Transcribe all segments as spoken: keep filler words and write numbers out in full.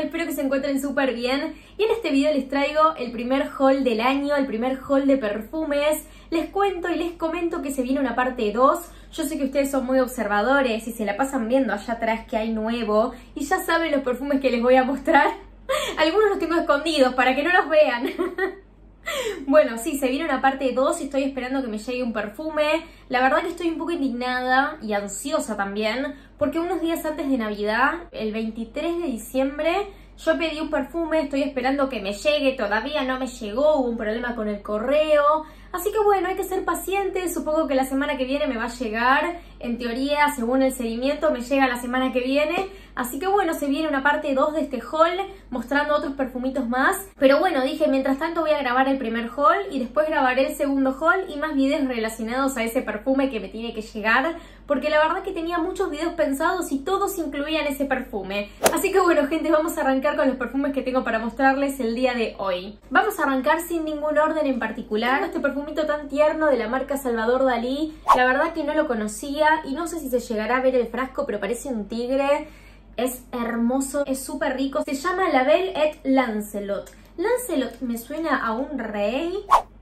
Espero que se encuentren súper bien. Y en este video les traigo el primer haul del año, el primer haul de perfumes. Les cuento y les comento que se viene una parte dos. Yo sé que ustedes son muy observadores y se la pasan viendo allá atrás que hay nuevo. Y ya saben los perfumes que les voy a mostrar. Algunos los tengo escondidos para que no los vean. Bueno, sí, se viene una parte dos y estoy esperando que me llegue un perfume. La verdad que estoy un poco indignada y ansiosa también, porque unos días antes de Navidad, el veintitrés de diciembre, yo pedí un perfume, estoy esperando que me llegue, todavía no me llegó, hubo un problema con el correo. Así que bueno, hay que ser pacientes, supongo que la semana que viene me va a llegar. En teoría, según el seguimiento, me llega la semana que viene. Así que bueno, se viene una parte dos de este haul, mostrando otros perfumitos más. Pero bueno, dije, mientras tanto voy a grabar el primer haul y después grabaré el segundo haul y más videos relacionados a ese perfume que me tiene que llegar. Porque la verdad que tenía muchos videos pensados y todos incluían ese perfume. Así que bueno, gente, vamos a arrancar con los perfumes que tengo para mostrarles el día de hoy. Vamos a arrancar sin ningún orden en particular. Tengo este perfumito tan tierno de la marca Salvador Dalí. La verdad que no lo conocía y no sé si se llegará a ver el frasco, pero parece un tigre. Es hermoso, es súper rico. Se llama La Belle et Lancelot. Lancelot me suena a un rey.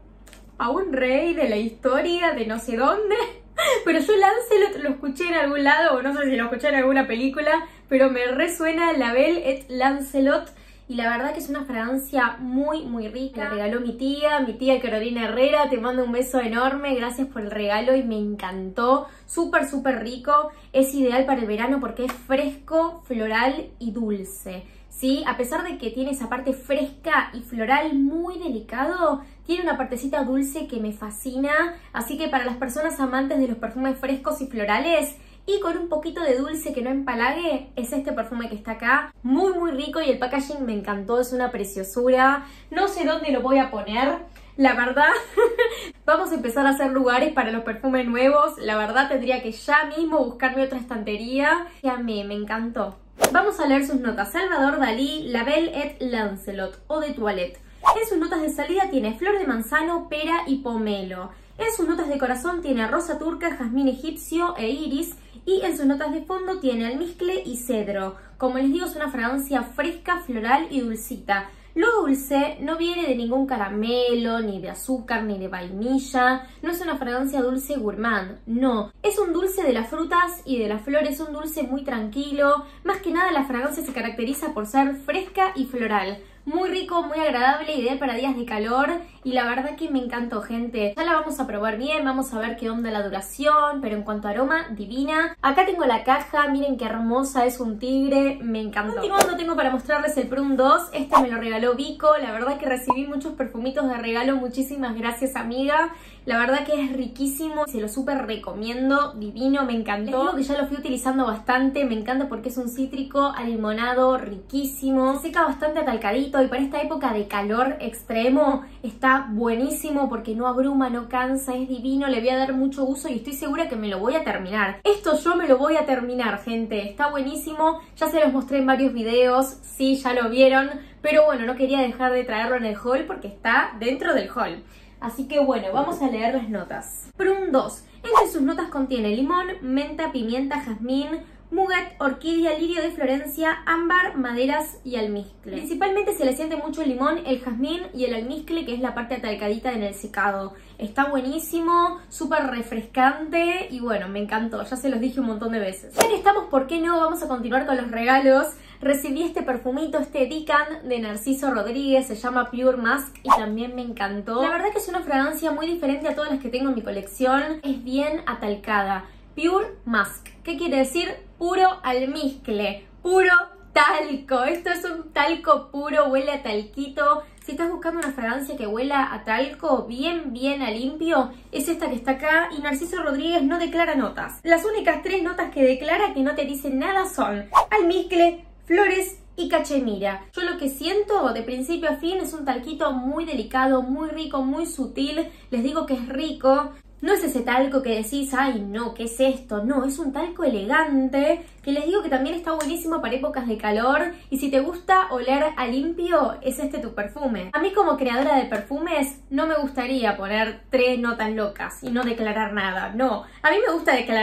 A un rey de la historia de no sé dónde. Pero yo Lancelot lo escuché en algún lado, o no sé si lo escuché en alguna película, pero me resuena La Belle et Lancelot. Y la verdad que es una fragancia muy, muy rica. La regaló mi tía, mi tía Carolina Herrera. Te mando un beso enorme, gracias por el regalo y me encantó. Súper, súper rico. Es ideal para el verano porque es fresco, floral y dulce. ¿Sí? A pesar de que tiene esa parte fresca y floral muy delicado, tiene una partecita dulce que me fascina. Así que para las personas amantes de los perfumes frescos y florales y con un poquito de dulce que no empalague, es este perfume que está acá. Muy muy rico y el packaging me encantó, es una preciosura. No sé dónde lo voy a poner, la verdad. Vamos a empezar a hacer lugares para los perfumes nuevos. La verdad tendría que ya mismo buscarme otra estantería. Y a mí me encantó. Vamos a leer sus notas. Salvador Dalí, La Belle et Lancelot, Eau de Toilette. En sus notas de salida tiene flor de manzano, pera y pomelo. En sus notas de corazón tiene rosa turca, jazmín egipcio e iris. Y en sus notas de fondo tiene almizcle y cedro. Como les digo, es una fragancia fresca, floral y dulcita. Lo dulce no viene de ningún caramelo, ni de azúcar, ni de vainilla. No es una fragancia dulce gourmand, no. Es un dulce de las frutas y de las flores, un dulce muy tranquilo. Más que nada la fragancia se caracteriza por ser fresca y floral. Muy rico, muy agradable, ideal para días de calor y la verdad que me encantó, gente. Ya la vamos a probar bien, vamos a ver qué onda la duración, pero en cuanto a aroma, divina. Acá tengo la caja, miren qué hermosa, es un tigre, me encantó. Continuando tengo para mostrarles el Prüm dos, este me lo regaló Vico, la verdad que recibí muchos perfumitos de regalo, muchísimas gracias amiga. La verdad que es riquísimo, se lo súper recomiendo, divino, me encantó. Les digo que ya lo fui utilizando bastante, me encanta porque es un cítrico alimonado riquísimo. Se seca bastante atalcadito y para esta época de calor extremo está buenísimo porque no abruma, no cansa, es divino, le voy a dar mucho uso y estoy segura que me lo voy a terminar. Esto yo me lo voy a terminar, gente, está buenísimo, ya se los mostré en varios videos, sí, ya lo vieron, pero bueno, no quería dejar de traerlo en el haul porque está dentro del haul. Así que bueno, vamos a leer las notas. Prüm dos. Entre sus notas contiene limón, menta, pimienta, jazmín, muguet, orquídea, lirio de Florencia, ámbar, maderas y almizcle. Principalmente se le siente mucho el limón, el jazmín y el almizcle, que es la parte atalcadita en el secado. Está buenísimo, súper refrescante y bueno, me encantó, ya se los dije un montón de veces. Ya que estamos, ¿por qué no? Vamos a continuar con los regalos. Recibí este perfumito, este Dican de Narciso Rodríguez, se llama Pure Musk y también me encantó. La verdad que es una fragancia muy diferente a todas las que tengo en mi colección, es bien atalcada. Pure Musk, ¿qué quiere decir? Puro almizcle, puro talco. Esto es un talco puro, huele a talquito. Si estás buscando una fragancia que huela a talco, bien, bien a limpio, es esta que está acá y Narciso Rodríguez no declara notas. Las únicas tres notas que declara que no te dicen nada son almizcle, flores y cachemira. Yo lo que siento de principio a fin es un talquito muy delicado, muy rico, muy sutil. Les digo que es rico. No es ese talco que decís, ay no, ¿qué es esto? No, es un talco elegante, que les digo que también está buenísimo para épocas de calor. Y si te gusta oler a limpio, es este tu perfume. A mí como creadora de perfumes, no me gustaría poner tres notas locas y no declarar nada. No, a mí me gusta declarar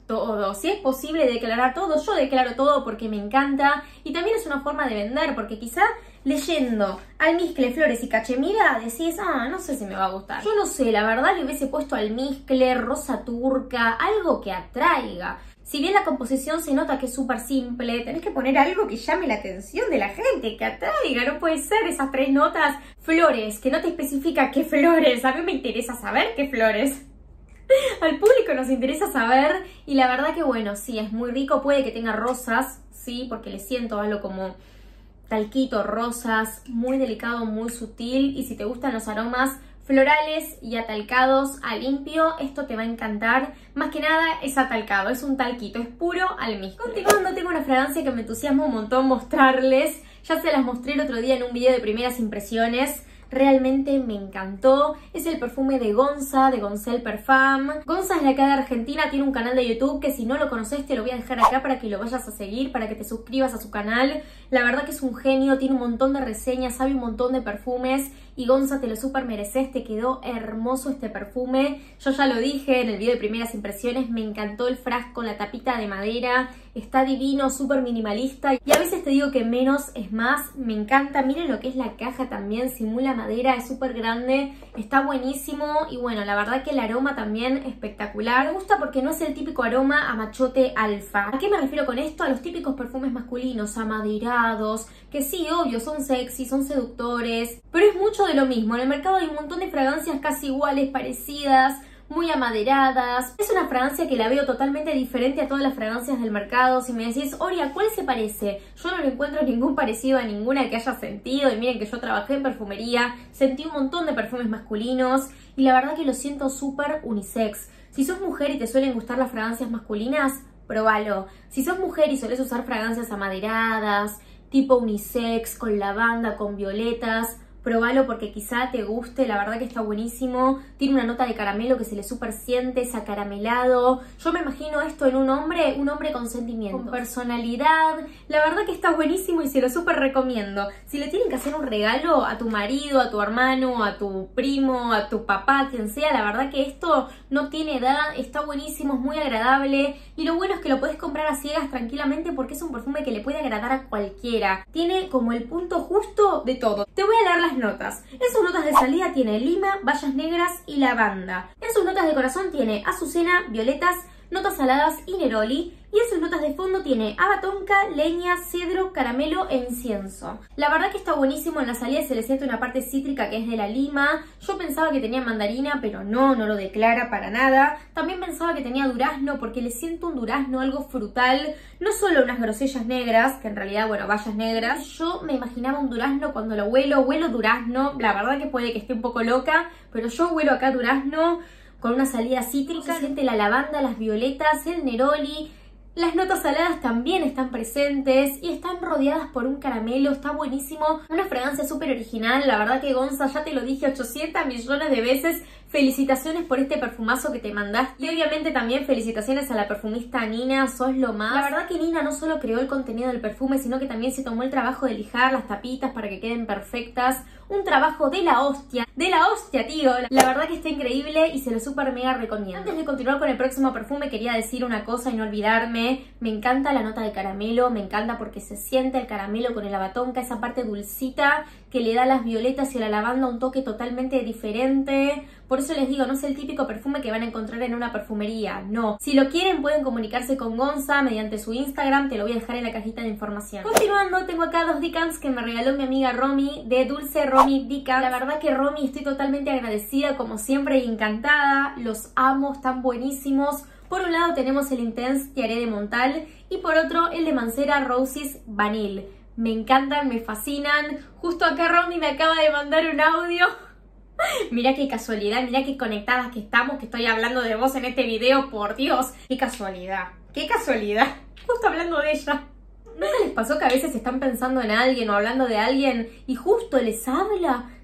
todo. Si es posible declarar todo, yo declaro todo porque me encanta. Y también es una forma de vender, porque quizá leyendo almizcle, flores y cachemira decís, ah, no sé si me va a gustar. Yo no sé, la verdad le hubiese puesto almizcle, rosa turca, algo que atraiga. Si bien la composición se nota que es súper simple, tenés que poner algo que llame la atención de la gente, que atraiga. No puede ser esas tres notas. Flores, que no te especifica qué flores. A mí me interesa saber qué flores. Al público nos interesa saber. Y la verdad que bueno, sí, es muy rico. Puede que tenga rosas, sí, porque le siento algo como talquito, rosas, muy delicado, muy sutil. Y si te gustan los aromas florales y atalcados a limpio, esto te va a encantar. Más que nada es atalcado, es un talquito, es puro almizcle. Continuando, tengo una fragancia que me entusiasma un montón mostrarles. Ya se las mostré el otro día en un video de primeras impresiones. Realmente me encantó. Es el perfume de Gonza, de Goncel Parfum. Gonza es de acá de Argentina, tiene un canal de YouTube que si no lo conoces te lo voy a dejar acá para que lo vayas a seguir, para que te suscribas a su canal. La verdad que es un genio, tiene un montón de reseñas, sabe un montón de perfumes y Gonza, te lo súper mereces, te quedó hermoso este perfume. Yo ya lo dije en el video de primeras impresiones, me encantó el frasco, la tapita de madera, está divino, súper minimalista y a veces te digo que menos es más, me encanta. Miren lo que es la caja también, simula madera, es súper grande, está buenísimo y bueno, la verdad que el aroma también espectacular. Me gusta porque no es el típico aroma a machote alfa. ¿A qué me refiero con esto? A los típicos perfumes masculinos, amaderados, que sí, obvio, son sexy, son seductores, pero es mucho de lo mismo. En el mercado hay un montón de fragancias casi iguales, parecidas, muy amaderadas. Es una fragancia que la veo totalmente diferente a todas las fragancias del mercado. Si me decís, Oria, ¿cuál se parece? Yo no le encuentro ningún parecido a ninguna que haya sentido. Y miren que yo trabajé en perfumería, sentí un montón de perfumes masculinos y la verdad que lo siento súper unisex. Si sos mujer y te suelen gustar las fragancias masculinas, probalo. Si sos mujer y solés usar fragancias amaderadas, tipo unisex, con lavanda, con violetas, probalo porque quizá te guste, la verdad que está buenísimo. Tiene una nota de caramelo que se le súper siente, es acaramelado. Yo me imagino esto en un hombre, un hombre con sentimiento, con personalidad. La verdad que está buenísimo y se lo súper recomiendo. Si le tienen que hacer un regalo a tu marido, a tu hermano, a tu primo, a tu papá, quien sea, la verdad que esto no tiene edad, está buenísimo, es muy agradable. Y lo bueno es que lo puedes comprar a ciegas tranquilamente porque es un perfume que le puede agradar a cualquiera. Tiene como el punto justo de todo. Te voy a leer las notas. En sus notas de salida tiene lima, bayas negras y lavanda. En sus notas de corazón tiene azucena, violetas, notas saladas y neroli. Y en sus notas de fondo tiene abatonca, leña, cedro, caramelo e incienso. La verdad que está buenísimo. En la salida se le siente una parte cítrica que es de la lima. Yo pensaba que tenía mandarina, pero no, no lo declara para nada. También pensaba que tenía durazno porque le siento un durazno, algo frutal. No solo unas grosellas negras, que en realidad, bueno, bayas negras. Yo me imaginaba un durazno cuando lo huelo, huelo durazno. La verdad que puede que esté un poco loca, pero yo huelo acá durazno con una salida cítrica. Se siente la lavanda, las violetas, el neroli. Las notas saladas también están presentes y están rodeadas por un caramelo, está buenísimo. Una fragancia súper original, la verdad que Gonza, ya te lo dije ochocientos millones de veces. Felicitaciones por este perfumazo que te mandaste. Y obviamente también felicitaciones a la perfumista Nina, sos lo más. La verdad que Nina no solo creó el contenido del perfume, sino que también se tomó el trabajo de lijar las tapitas para que queden perfectas. Un trabajo de la hostia, de la hostia, tío. La verdad que está increíble y se lo súper mega recomiendo. Antes de continuar con el próximo perfume, quería decir una cosa y no olvidarme. Me encanta la nota de caramelo, me encanta porque se siente el caramelo con el abatonca, esa parte dulcita que le da a las violetas y a la lavanda un toque totalmente diferente. Por eso les digo, no es el típico perfume que van a encontrar en una perfumería, no. Si lo quieren pueden comunicarse con Gonza mediante su Instagram, te lo voy a dejar en la cajita de información. Continuando, tengo acá dos decants que me regaló mi amiga Romy, de Dulce Romy Decants. La verdad que Romy, estoy totalmente agradecida, como siempre, y encantada. Los amo, están buenísimos. Por un lado tenemos el Intense Tiare de Montal y por otro el de Mancera Roses Vanille. Me encantan, me fascinan. Justo acá Romy me acaba de mandar un audio. Mira qué casualidad, mira qué conectadas que estamos, que estoy hablando de vos en este video, por Dios. Qué casualidad, qué casualidad. Justo hablando de ella. ¿Nunca les pasó que a veces están pensando en alguien o hablando de alguien y justo les habla?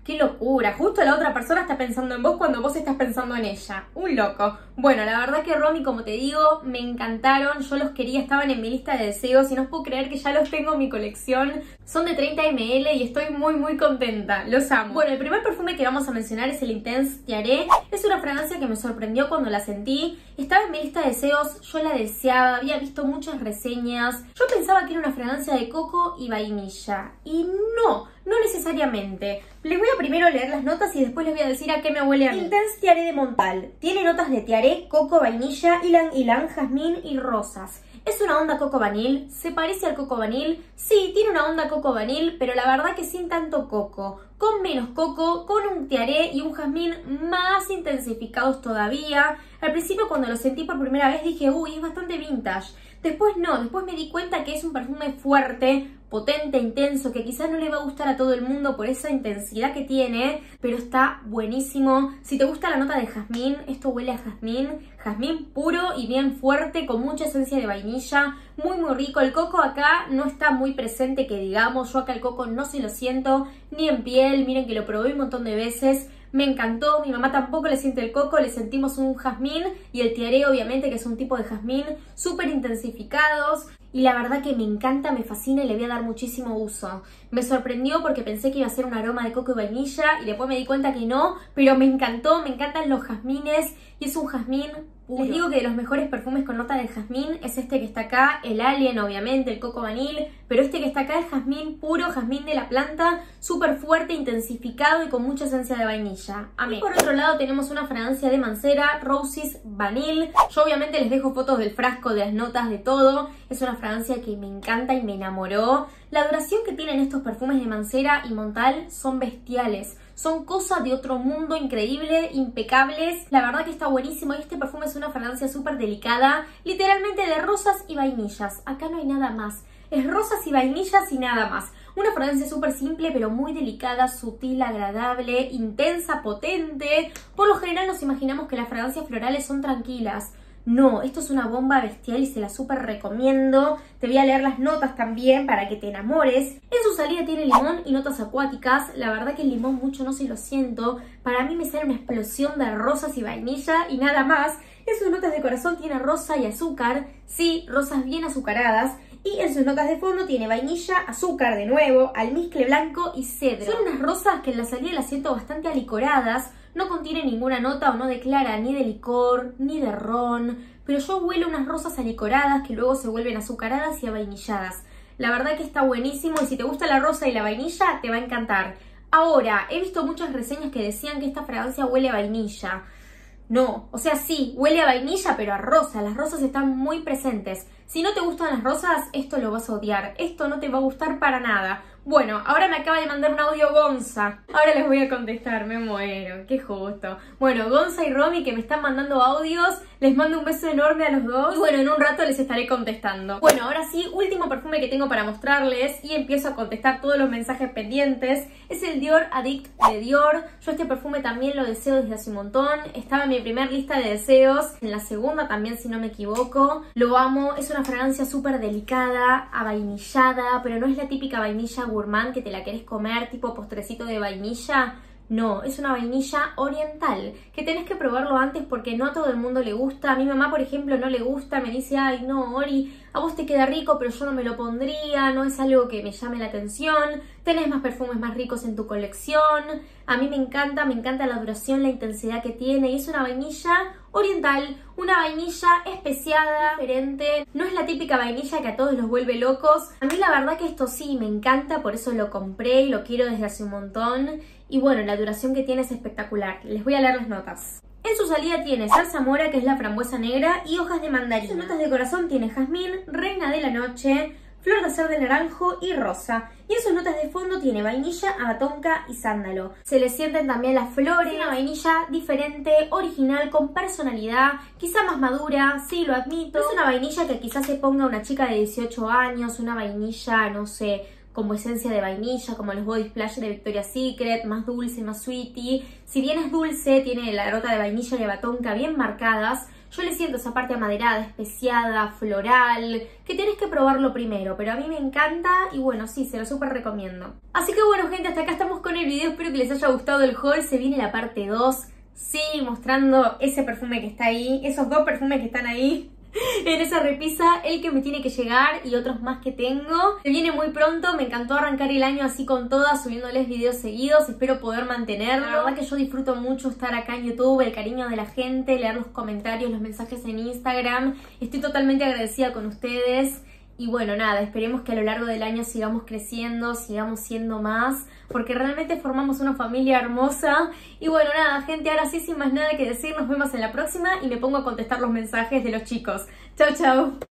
¡Qué locura! Justo la otra persona está pensando en vos cuando vos estás pensando en ella. Un loco. Bueno, la verdad que Romy, como te digo, me encantaron. Yo los quería, estaban en mi lista de deseos y no puedo creer que ya los tengo en mi colección. Son de treinta mililitros y estoy muy muy contenta. Los amo. Bueno, el primer perfume que vamos a mencionar es el Intense Tiare. Es una fragancia que me sorprendió cuando la sentí. Estaba en mi lista de deseos, yo la deseaba, había visto muchas reseñas. Yo pensaba que era una fragancia de coco y vainilla. Y no, no necesariamente. Les voy a primero leer las notas y después les voy a decir a qué me huele a mí. Intense Tiare de Montal. Tiene notas de tiare, coco, vainilla, ylang ylang, jazmín y rosas. Es una onda coco vanil, se parece al coco vanil, sí, tiene una onda coco vanil, pero la verdad que sin tanto coco, con menos coco, con un tiare y un jazmín más intensificados todavía. Al principio cuando lo sentí por primera vez dije, uy, es bastante vintage. Después no, después me di cuenta que es un perfume fuerte, potente, intenso, que quizás no le va a gustar a todo el mundo por esa intensidad que tiene, pero está buenísimo. Si te gusta la nota de jazmín, esto huele a jazmín, jazmín puro y bien fuerte, con mucha esencia de vainilla, muy muy rico. El coco acá no está muy presente, que digamos, yo acá el coco no se lo siento ni en piel, miren que lo probé un montón de veces. Me encantó, mi mamá tampoco le siente el coco, le sentimos un jazmín y el tiare obviamente que es un tipo de jazmín súper intensificados y la verdad que me encanta, me fascina y le voy a dar muchísimo uso. Me sorprendió porque pensé que iba a ser un aroma de coco y vainilla y después me di cuenta que no, pero me encantó, me encantan los jazmines y es un jazmín puro. Les digo que de los mejores perfumes con nota de jazmín es este que está acá, el Alien obviamente, el coco vanil, pero este que está acá es jazmín puro, jazmín de la planta, súper fuerte, intensificado y con mucha esencia de vainilla. Amé. Y por otro lado tenemos una fragancia de Mancera, Roses Vanille. Yo obviamente les dejo fotos del frasco, de las notas, de todo. Es una fragancia que me encanta y me enamoró. La duración que tienen estos perfumes de Mancera y Montal son bestiales. Son cosas de otro mundo, increíble, impecables. La verdad que está buenísimo y este perfume es una fragancia súper delicada, literalmente de rosas y vainillas. Acá no hay nada más. Es rosas y vainillas y nada más. Una fragancia súper simple pero muy delicada, sutil, agradable, intensa, potente. Por lo general nos imaginamos que las fragancias florales son tranquilas. No, esto es una bomba bestial y se la súper recomiendo. Te voy a leer las notas también para que te enamores. En su salida tiene limón y notas acuáticas. La verdad que el limón mucho no se lo siento. Para mí me sale una explosión de rosas y vainilla y nada más. En sus notas de corazón tiene rosa y azúcar. Sí, rosas bien azucaradas. Y en sus notas de fondo tiene vainilla, azúcar de nuevo, almizcle blanco y cedro. Son unas rosas que en la salida las siento bastante alicoradas. No contiene ninguna nota o no declara ni de licor, ni de ron, pero yo huelo unas rosas alicoradas que luego se vuelven azucaradas y avainilladas. La verdad que está buenísimo y si te gusta la rosa y la vainilla, te va a encantar. Ahora, he visto muchas reseñas que decían que esta fragancia huele a vainilla. No, o sea, sí, huele a vainilla, pero a rosa. Las rosas están muy presentes. Si no te gustan las rosas, esto lo vas a odiar. Esto no te va a gustar para nada. Bueno, ahora me acaba de mandar un audio Gonza. Ahora les voy a contestar, me muero, qué justo. Bueno, Gonza y Romy que me están mandando audios, les mando un beso enorme a los dos. Y bueno, en un rato les estaré contestando. Bueno, ahora sí, último perfume que tengo para mostrarles y empiezo a contestar todos los mensajes pendientes. Es el Dior Addict de Dior. Yo este perfume también lo deseo desde hace un montón. Estaba en mi primer lista de deseos, en la segunda también si no me equivoco. Lo amo, es una fragancia súper delicada, avainillada, pero no es la típica vainilla gourmand que te la querés comer tipo postrecito de vainilla. No, es una vainilla oriental, que tenés que probarlo antes porque no a todo el mundo le gusta. A mi mamá, por ejemplo, no le gusta, me dice, ay no, Ori, a vos te queda rico, pero yo no me lo pondría, no es algo que me llame la atención. Tenés más perfumes más ricos en tu colección. A mí me encanta, me encanta la duración, la intensidad que tiene. Y es una vainilla oriental, una vainilla especiada, diferente. No es la típica vainilla que a todos los vuelve locos. A mí la verdad que esto sí me encanta, por eso lo compré y lo quiero desde hace un montón. Y bueno, la duración que tiene es espectacular. Les voy a leer las notas. En su salida tiene zarzamora, que es la frambuesa negra, y hojas de mandarina. En sus notas de corazón tiene jazmín, reina de la noche, flor de acer de naranjo y rosa. Y en sus notas de fondo tiene vainilla, agatonca y sándalo. Se le sienten también las flores. Una vainilla diferente, original, con personalidad, quizá más madura, sí, lo admito. Es una vainilla que quizás se ponga una chica de dieciocho años, una vainilla, no sé, como esencia de vainilla, como los Body Splash de Victoria's Secret, más dulce, más sweetie. Si bien es dulce, tiene la nota de vainilla y agatonca bien marcadas. Yo le siento esa parte amaderada, especiada, floral, que tenés que probarlo primero, pero a mí me encanta y bueno, sí, se lo súper recomiendo. Así que bueno, gente, hasta acá estamos con el video, espero que les haya gustado el haul, se viene la parte dos, sí, mostrando ese perfume que está ahí, esos dos perfumes que están ahí en esa repisa, el que me tiene que llegar y otros más que tengo. Se viene muy pronto, me encantó arrancar el año así con todas, subiéndoles videos seguidos, espero poder mantenerlo. La verdad que yo disfruto mucho estar acá en YouTube, el cariño de la gente, leer los comentarios, los mensajes en Instagram. Estoy totalmente agradecida con ustedes. Y bueno, nada, esperemos que a lo largo del año sigamos creciendo, sigamos siendo más, porque realmente formamos una familia hermosa. Y bueno, nada, gente, ahora sí, sin más nada que decir, nos vemos en la próxima y me pongo a contestar los mensajes de los chicos. Chau, chau.